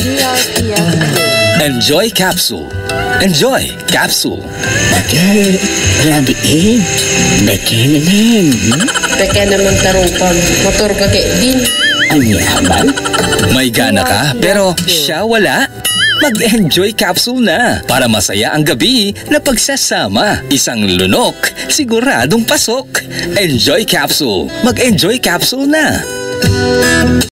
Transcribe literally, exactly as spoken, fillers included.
Enjoy Capsule. Enjoy Capsule. Bakit? Grabe eh. Beke naman. Hmm? Beke naman tarupang. Motor ka kay din. Ang yaman. May gana ka pero siya wala? Mag-enjoy capsule na para masaya ang gabi na pagsasama. Isang lunok, siguradong pasok. Enjoy capsule. Mag-enjoy capsule na.